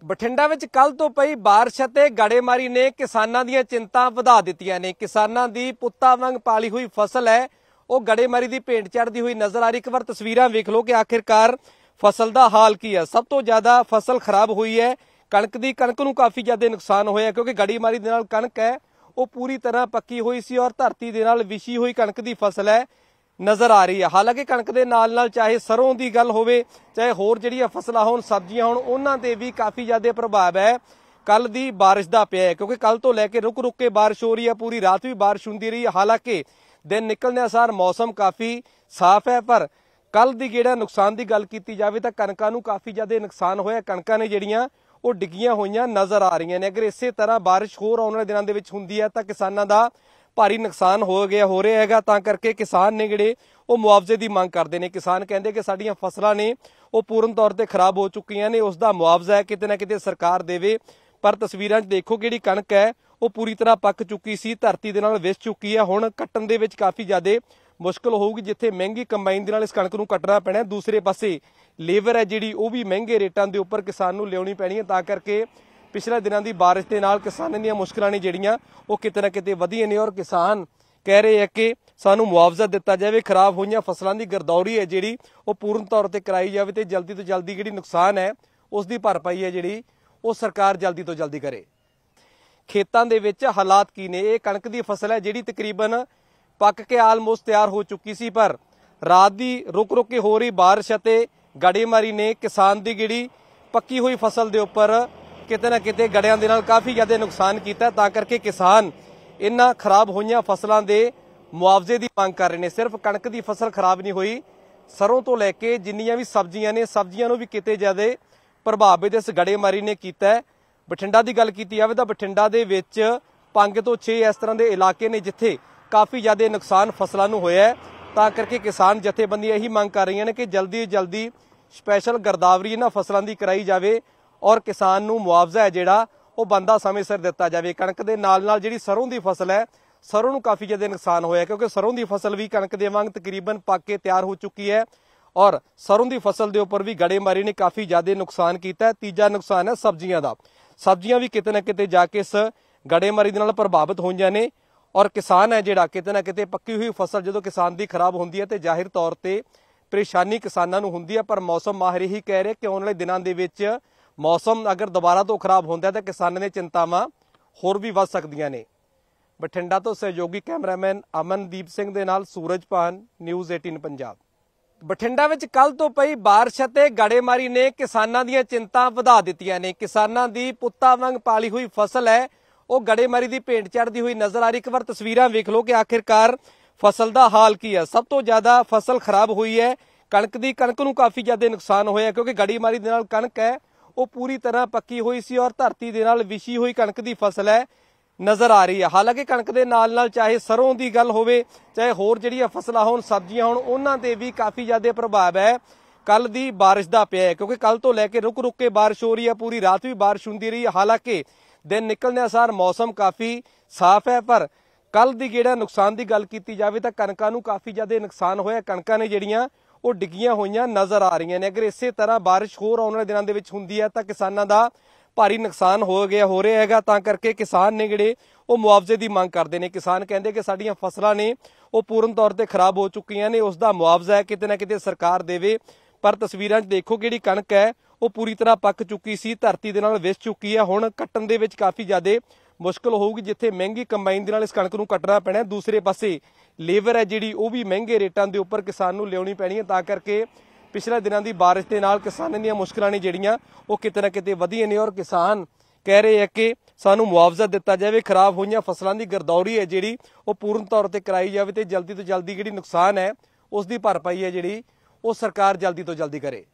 ਬਠਿੰਡਾ ਵਿੱਚ ਕੱਲ ਤੋਂ ਪਈ ਬਾਰਿਸ਼ ਅਤੇ ਗੜੇਮਾਰੀ ਨੇ ਕਿਸਾਨਾਂ ਦੀਆਂ ਚਿੰਤਾ ਵਧਾ ਦਿੱਤੀਆਂ ਨੇ। ਕਿਸਾਨਾਂ ਦੀ ਪੁੱਤਾਂ ਵਾਂਗ ਪਾਲੀ ਹੋਈ ਫਸਲ ਹੈ ਉਹ ਗੜੇਮਾਰੀ ਦੀ ਭੇਂਟ ਚੜ੍ਹਦੀ ਹੋਈ ਨਜ਼ਰ ਆ ਰਹੀ। ਇੱਕ ਵਾਰ ਤਸਵੀਰਾਂ ਵੇਖ ਲਓ ਕਿ ਆਖਿਰਕਾਰ ਫਸਲ ਦਾ ਹਾਲ ਕੀ ਹੈ। ਸਭ ਤੋਂ ਜ਼ਿਆਦਾ ਫਸਲ ਖਰਾਬ ਹੋਈ ਹੈ ਕਣਕ ਨੂੰ ਕਾਫੀ ਜ਼ਿਆਦਾ ਨੁਕਸਾਨ ਹੋਇਆ ਕਿਉਂਕਿ ਗੜੇਮਾਰੀ ਦੇ ਨਾਲ ਕਣਕ ਹੈ ਉਹ ਪੂਰੀ ਤਰ੍ਹਾਂ ਪੱਕੀ ਹੋਈ ਸੀ ਔਰ ਧਰਤੀ ਦੇ ਨਾਲ ਵਿਛੀ ਹੋਈ ਕਣਕ ਦੀ ਫਸਲ ਹੈ ਨਜ਼ਰ ਆ ਰਹੀ ਹੈ। ਹਾਲਾਂਕਿ ਕਣਕ ਦੇ ਨਾਲ ਚਾਹੇ ਸਰੋਂ ਦੀ ਗੱਲ ਹੋਵੇ ਚਾਹੇ ਹੋਰ ਜਿਹੜੀਆਂ ਫਸਲਾਂ ਹੋਣ ਸਬਜ਼ੀਆਂ ਹੋਣ ਉਹਨਾਂ ਤੇ ਵੀ ਕਾਫੀ ਜ਼ਿਆਦਾ ਪ੍ਰਭਾਵ ਹੈ ਕੱਲ ਦੀ ਬਾਰਿਸ਼ ਦਾ ਪਿਆ ਹੈ ਕਿਉਂਕਿ ਕੱਲ ਤੋਂ ਲੈ ਕੇ ਰੁਕ ਕੇ ਬਾਰਿਸ਼ ਹੋ ਰਹੀ ਹੈ। ਪੂਰੀ ਰਾਤ ਵੀ ਬਾਰਿਸ਼ ਹੁੰਦੀ ਰਹੀ। ਹਾਲਾਂਕਿ ਦਿਨ ਨਿਕਲਣ ਅਨੁਸਾਰ ਮੌਸਮ ਕਾਫੀ ਸਾਫ਼ ਹੈ ਪਰ ਕੱਲ ਦੀ ਜਿਹੜਾ ਨੁਕਸਾਨ ਦੀ ਗੱਲ ਕੀਤੀ ਜਾਵੇ ਤਾਂ ਕਣਕਾਂ ਨੂੰ ਕਾਫੀ ਜ਼ਿਆਦਾ ਨੁਕਸਾਨ ਹੋਇਆ। ਕਣਕਾਂ ਨੇ ਜਿਹੜੀਆਂ ਉਹ ਡਿੱਗੀਆਂ ਹੋਈਆਂ ਨਜ਼ਰ ਆ ਰਹੀਆਂ ਨੇ। ਅਗਰ ਇਸੇ ਤਰ੍ਹਾਂ ਬਾਰਿਸ਼ ਹੋਰ ਆਉਣ ਵਾਲੇ ਦਿਨਾਂ ਦੇ ਵਿੱਚ ਹੁੰਦੀ ਹੈ ਤਾਂ ਕਿਸਾਨਾਂ ਦਾ ਭਾਰੀ ਨੁਕਸਾਨ ਹੋ ਰਿਹਾ ਹੈਗਾ। ਤਾਂ ਕਰਕੇ ਕਿਸਾਨ ਨੇ ਜਿਹੜੇ ਉਹ ਮੁਆਵਜ਼ੇ ਦੀ ਮੰਗ ਕਰਦੇ ਨੇ। ਕਿਸਾਨ ਕਹਿੰਦੇ ਕਿ ਸਾਡੀਆਂ ਫਸਲਾਂ ਨੇ ਉਹ ਪੂਰਨ ਤੌਰ ਤੇ ਖਰਾਬ ਹੋ ਚੁੱਕੀਆਂ ਨੇ, ਉਸ ਦਾ ਮੁਆਵਜ਼ਾ ਕਿਤੇ ਨਾ ਕਿਤੇ ਸਰਕਾਰ ਦੇਵੇ। ਪਰ ਤਸਵੀਰਾਂ 'ਚ ਦੇਖੋ ਜਿਹੜੀ ਕਣਕ ਹੈ ਉਹ ਪੂਰੀ ਤਰ੍ਹਾਂ ਪੱਕ ਚੁੱਕੀ ਸੀ, ਧਰਤੀ ਦੇ ਨਾਲ ਵਿਛ ਚੁੱਕੀ ਹੈ। ਹੁਣ ਕੱਟਣ ਦੇ ਵਿੱਚ ਕਾਫੀ ਜ਼ਿਆਦਾ ਮੁਸ਼ਕਲ ਹੋਊਗੀ। ਜਿੱਥੇ ਮਹਿੰਗੀ ਕੰਬਾਈਨ ਦੇ ਨਾਲ ਇਸ ਕਣਕ ਨੂੰ ਕੱਟਣਾ ਪੈਣਾ, ਦੂਸਰੇ ਪਾਸੇ ਲੇਬਰ ਹੈ ਜਿਹੜੀ ਉਹ ਵੀ ਮਹਿੰਗੇ ਰੇਟਾਂ ਦੇ ਉੱਪਰ ਕਿਸਾਨ ਨੂੰ ਲਿਆਉਣੀ ਪੈਣੀ ਹੈ। ਤਾਂ ਕਰਕੇ ਪਿਛਲੇ ਦਿਨਾਂ ਦੀ ਬਾਰਿਸ਼ ਦੇ ਨਾਲ ਕਿਸਾਨਾਂ ਦੀਆਂ ਮੁਸ਼ਕਲਾਂ ਨੇ ਜਿਹੜੀਆਂ ਉਹ ਕਿਤੇ ਨਾ ਕਿਤੇ ਵਧੀਆਂ ਨੇ ਔਰ ਕਿਸਾਨ ਕਹਿ ਰਹੇ ਆ ਕਿ ਸਾਨੂੰ ਮੁਆਵਜ਼ਾ ਦਿੱਤਾ ਜਾਵੇ, ਖਰਾਬ ਹੋਈਆਂ ਫਸਲਾਂ ਦੀ ਗਰਦੌਰੀ ਹੈ ਜਿਹੜੀ ਉਹ ਪੂਰਨ ਤੌਰ ਤੇ ਕਰਾਈ ਜਾਵੇ ਤੇ ਜਲਦੀ ਤੋਂ ਜਲਦੀ ਜਿਹੜੀ ਨੁਕਸਾਨ ਹੈ ਉਸ ਦੀ ਭਰਪਾਈ ਹੈ ਜਿਹੜੀ ਉਹ ਸਰਕਾਰ ਜਲਦੀ ਤੋਂ ਜਲਦੀ ਕਰੇ। ਖੇਤਾਂ ਦੇ ਵਿੱਚ ਹਾਲਾਤ ਕੀ ਨੇ? ਇਹ ਕਣਕ ਦੀ ਫਸਲ ਹੈ ਜਿਹੜੀ ਤਕਰੀਬਨ ਪੱਕ ਕੇ ਆਲਮੋਸਟ ਤਿਆਰ ਹੋ ਚੁੱਕੀ ਸੀ ਪਰ ਰਾਤ ਦੀ ਰੁਕ ਕੇ ਹੋ ਰਹੀ ਬਾਰਿਸ਼ ਅਤੇ ਗੜੇਮਾਰੀ ਨੇ ਕਿਸਾਨ ਦੀ ਜਿਹੜੀ ਪੱਕੀ ਹੋਈ ਫਸਲ ਦੇ ਉੱਪਰ ਕਿਤੇ ਨਾ ਕਿਤੇ ਗੜਿਆਂ ਦੇ ਨਾਲ ਕਾਫੀ ਜ਼ਿਆਦਾ ਨੁਕਸਾਨ ਕੀਤਾ। ਤਾਂ ਕਰਕੇ ਕਿਸਾਨ ਇਹਨਾਂ ਖਰਾਬ ਹੋਈਆਂ ਫਸਲਾਂ ਦੇ ਮੁਆਵਜ਼ੇ ਦੀ ਮੰਗ ਕਰ ਰਹੇ ਨੇ। ਸਿਰਫ ਕਣਕ ਦੀ ਫਸਲ ਖਰਾਬ ਨਹੀਂ ਹੋਈ, ਸਰੋਂ ਤੋਂ ਲੈ ਕੇ ਜਿੰਨੀਆਂ ਵੀ ਸਬਜ਼ੀਆਂ ਨੇ ਸਬਜ਼ੀਆਂ ਨੂੰ ਵੀ ਕਿਤੇ ਜ਼ਿਆਦਾ ਪ੍ਰਭਾਵਿਤ ਇਸ ਗੜੇਮਾਰੀ ਨੇ ਕੀਤਾ ਹੈ। ਬਠਿੰਡਾ ਦੀ ਗੱਲ ਕੀਤੀ ਜਾਵੇ ਤਾਂ ਬਠਿੰਡਾ ਦੇ ਵਿੱਚ 5 ਤੋਂ 6 ਇਸ ਤਰ੍ਹਾਂ ਦੇ ਇਲਾਕੇ ਨੇ ਜਿੱਥੇ ਕਾਫੀ ਜ਼ਿਆਦਾ ਨੁਕਸਾਨ ਫਸਲਾਂ ਨੂੰ ਹੋਇਆ ਹੈ। ਤਾਂ ਕਰਕੇ ਕਿਸਾਨ ਜਥੇਬੰਦੀਆਂ ਇਹੀ ਮੰਗ ਕਰ ਰਹੀਆਂ ਨੇ ਕਿ ਜਲਦੀ ਸਪੈਸ਼ਲ ਗਿਰਦਾਵਰੀ ਇਹਨਾਂ ਫਸਲਾਂ ਦੀ ਕਰਾਈ ਜਾਵੇ ਔਰ ਕਿਸਾਨ ਨੂੰ ਮੁਆਵਜ਼ਾ ਹੈ ਜਿਹੜਾ ਉਹ ਬੰਦਾ ਸਮੇਂ ਸਿਰ ਦਿੱਤਾ ਜਾਵੇ। ਕਣਕ ਦੇ ਨਾਲ ਜਿਹੜੀ ਸਰੋਂ ਦੀ ਫਸਲ ਹੈ, ਸਰੋਂ ਨੂੰ ਕਾਫੀ ਜ਼ਿਆਦਾ ਨੁਕਸਾਨ ਹੋਇਆ ਕਿਉਂਕਿ ਸਰੋਂ ਦੀ ਫਸਲ ਵੀ ਕਣਕ ਦੇ ਵਾਂਗ ਤਕਰੀਬਨ ਪੱਕ ਕੇ ਤਿਆਰ ਹੋ ਚੁੱਕੀ ਹੈ ਔਰ ਸਰੋਂ ਦੀ ਫਸਲ ਦੇ ਉੱਪਰ ਵੀ ਗੜੇਮਾਰੀ ਨੇ ਕਾਫੀ ਜ਼ਿਆਦਾ ਨੁਕਸਾਨ ਕੀਤਾ ਹੈ। ਤੀਜਾ ਨੁਕਸਾਨ ਹੈ ਸਬਜ਼ੀਆਂ ਦਾ। ਸਬਜ਼ੀਆਂ ਵੀ ਕਿਤੇ ਨਾ ਕਿਤੇ ਜਾ ਕੇ ਇਸ ਗੜੇਮਾਰੀ ਦੇ ਨਾਲ ਪ੍ਰਭਾਵਿਤ ਹੋਈਆਂ ਨੇ ਔਰ ਕਿਸਾਨ ਹੈ ਜਿਹੜਾ ਕਿਤੇ ਨਾ ਕਿਤੇ ਪੱਕੀ ਹੋਈ ਫਸਲ ਜਦੋਂ ਕਿਸਾਨ ਦੀ ਖਰਾਬ ਹੁੰਦੀ ਹੈ ਤੇ ਜ਼ਾਹਿਰ ਤੌਰ ਤੇ ਪਰੇਸ਼ਾਨੀ ਕਿਸਾਨਾਂ ਨੂੰ ਹੁੰਦੀ ਹੈ। ਪਰ ਮੌਸਮ ਮਾਹਿਰ ਹੀ ਕਹਿ ਰਹੇ ਕਿ ਆਉਣ ਵਾਲੇ ਦਿਨਾਂ ਦੇ ਵਿੱਚ ਮੌਸਮ ਅਗਰ ਦੁਬਾਰਾ ਤੋਂ ਖਰਾਬ ਹੁੰਦਾ ਤਾਂ ਕਿਸਾਨਾਂ ਦੀਆਂ ਚਿੰਤਾਵਾਂ ਹੋਰ ਵੀ ਵੱਧ ਸਕਦੀਆਂ ਨੇ। ਬਠਿੰਡਾ ਤੋਂ ਸਹਿਯੋਗੀ ਕੈਮਰਾਮੈਨ ਅਮਨਦੀਪ ਸਿੰਘ ਦੇ ਨਾਲ ਸੂਰਜਪਾਨ, ਨਿਊਜ਼ 18 ਪੰਜਾਬ। ਬਠਿੰਡਾ ਵਿੱਚ ਕੱਲ ਤੋਂ ਪਈ ਬਾਰਿਸ਼ ਅਤੇ ਗੜੇਮਾਰੀ ਨੇ ਕਿਸਾਨਾਂ ਦੀਆਂ ਚਿੰਤਾ ਵਧਾ ਦਿੱਤੀਆਂ ਨੇ। ਕਿਸਾਨਾਂ ਦੀ ਪੁੱਤਾਂ ਵਾਂਗ ਪਾਲੀ ਹੋਈ ਫਸਲ ਹੈ ਉਹ ਗੜੇਮਾਰੀ ਦੀ ਭੇਂਟ ਚੜ੍ਹਦੀ ਹੋਈ ਨਜ਼ਰ ਆ ਰਹੀ। ਇੱਕ ਵਾਰ ਤਸਵੀਰਾਂ ਵੇਖ ਲਓ ਕਿ ਆਖਿਰਕਾਰ ਫਸਲ ਦਾ ਹਾਲ ਕੀ ਹੈ। ਸਭ ਤੋਂ ਜ਼ਿਆਦਾ ਫਸਲ ਖਰਾਬ ਹੋਈ ਹੈ ਕਣਕ ਨੂੰ ਕਾਫੀ ਜ਼ਿਆਦਾ ਨੁਕਸਾਨ ਹੋਇਆ ਕਿਉਂਕਿ ਗੜੇਮਾਰੀ ਦੇ ਨਾਲ ਕਣਕ ਹੈ ਉਹ ਪੂਰੀ ਤਰ੍ਹਾਂ ਪੱਕੀ ਹੋਈ ਸੀ ਔਰ ਧਰਤੀ ਦੇ ਨਾਲ ਵਿਛੀ ਹੋਈ ਕਣਕ ਦੀ ਫਸਲ ਹੈ ਨਜ਼ਰ ਆ ਰਹੀ ਹੈ। ਹਾਲਾਂਕਿ ਕਣਕ ਦੇ ਨਾਲ ਚਾਹੇ ਸਰੋਂ ਦੀ ਗੱਲ ਹੋਵੇ ਚਾਹੇ ਹੋਰ ਜਿਹੜੀਆਂ ਫਸਲਾਂ ਹੋਣ ਸਬਜ਼ੀਆਂ ਹੋਣ ਉਹਨਾਂ ਤੇ ਵੀ ਕਾਫੀ ਜ਼ਿਆਦਾ ਪ੍ਰਭਾਵ ਹੈ ਕੱਲ ਦੀ ਬਾਰਿਸ਼ ਦਾ ਪਿਆ ਹੈ ਕਿਉਂਕਿ ਕੱਲ ਤੋਂ ਲੈ ਕੇ ਰੁਕ ਕੇ ਬਾਰਿਸ਼ ਹੋ ਰਹੀ ਹੈ। ਪੂਰੀ ਰਾਤ ਵੀ ਬਾਰਿਸ਼ ਹੁੰਦੀ ਰਹੀ। ਹਾਲਾਂਕਿ ਦਿਨ ਨਿਕਲਣ ਅਨੁਸਾਰ ਮੌਸਮ ਕਾਫੀ ਸਾਫ਼ ਹੈ ਪਰ ਕੱਲ ਦੀ ਜਿਹੜਾ ਨੁਕਸਾਨ ਦੀ ਗੱਲ ਕੀਤੀ ਜਾਵੇ ਤਾਂ ਕਣਕਾਂ ਨੂੰ ਕਾਫੀ ਜ਼ਿਆਦਾ ਨੁਕਸਾਨ ਹੋਇਆ। ਕਣਕਾਂ ਨੇ ਜਿਹੜੀਆਂ ਉਹ ਡਿੱਗੀਆਂ ਹੋਈਆਂ ਨਜ਼ਰ ਆ ਰਹੀਆਂ ਨੇ। ਅਗਰ ਇਸੇ ਤਰ੍ਹਾਂ ਬਾਰਿਸ਼ ਹੋਰ ਆਉਣ ਵਾਲੇ ਦਿਨਾਂ ਦੇ ਵਿੱਚ ਹੁੰਦੀ ਹੈ ਤਾਂ ਕਿਸਾਨਾਂ ਦਾ ਭਾਰੀ ਨੁਕਸਾਨ ਹੋ ਰਿਹਾ ਹੈਗਾ। ਤਾਂ ਕਰਕੇ ਕਿਸਾਨ ਨੇ ਜਿਹੜੇ ਉਹ ਮੁਆਵਜ਼ੇ ਦੀ ਮੰਗ ਕਰਦੇ ਨੇ। ਕਿਸਾਨ ਕਹਿੰਦੇ ਕਿ ਸਾਡੀਆਂ ਫਸਲਾਂ ਨੇ ਉਹ ਪੂਰਨ ਤੌਰ ਤੇ ਖਰਾਬ ਹੋ ਚੁੱਕੀਆਂ ਨੇ, ਉਸ ਦਾ ਮੁਆਵਜ਼ਾ ਕਿਤੇ ਨਾ ਕਿਤੇ ਸਰਕਾਰ ਦੇਵੇ। ਪਰ ਤਸਵੀਰਾਂ 'ਚ ਦੇਖੋ ਜਿਹੜੀ ਕਣਕ ਹੈ ਉਹ ਪੂਰੀ ਤਰ੍ਹਾਂ ਪੱਕ ਚੁੱਕੀ ਸੀ, ਧਰਤੀ ਦੇ ਨਾਲ ਵਿਛ ਚੁੱਕੀ ਹੈ। ਹੁਣ ਕੱਟਣ ਦੇ ਵਿੱਚ ਕਾਫੀ ਜ਼ਿਆਦਾ ਮੁਸ਼ਕਲ ਹੋਊਗੀ। ਜਿੱਥੇ ਮਹਿੰਗੀ ਕੰਬਾਈਨ ਦੇ ਨਾਲ ਇਸ ਕਣਕ ਨੂੰ ਕੱਟਣਾ ਪੈਣਾ, ਦੂਸਰੇ ਪਾਸੇ ਲੇਬਰ ਹੈ ਜਿਹੜੀ ਉਹ ਵੀ ਮਹਿੰਗੇ ਰੇਟਾਂ ਦੇ ਉੱਪਰ ਕਿਸਾਨ ਨੂੰ ਲਿਆਉਣੀ ਪੈਣੀ ਹੈ। ਤਾਂ ਕਰਕੇ ਪਿਛਲੇ ਦਿਨਾਂ ਦੀ ਬਾਰਿਸ਼ ਦੇ ਨਾਲ ਕਿਸਾਨਾਂ ਦੀਆਂ ਮੁਸ਼ਕਲਾਂ ਨੇ ਜਿਹੜੀਆਂ ਉਹ ਕਿਤੇ ਨਾ ਕਿਤੇ ਵਧੀਆਂ ਨੇ ਔਰ ਕਿਸਾਨ ਕਹਿ ਰਹੇ ਆ ਕਿ ਸਾਨੂੰ ਮੁਆਵਜ਼ਾ ਦਿੱਤਾ ਜਾਵੇ, ਖਰਾਬ ਹੋਈਆਂ ਫਸਲਾਂ ਦੀ ਗਰਦੌਰੀ ਹੈ ਜਿਹੜੀ ਉਹ ਪੂਰਨ ਤੌਰ ਤੇ ਕਰਾਈ ਜਾਵੇ ਤੇ ਜਲਦੀ ਤੋਂ ਜਲਦੀ ਜਿਹੜੀ ਨੁਕਸਾਨ ਹੈ ਉਸ ਦੀ ਭਰਪਾਈ ਹੈ ਜਿਹੜੀ ਉਹ ਸਰਕਾਰ ਜਲਦੀ ਤੋਂ ਜਲਦੀ ਕਰੇ।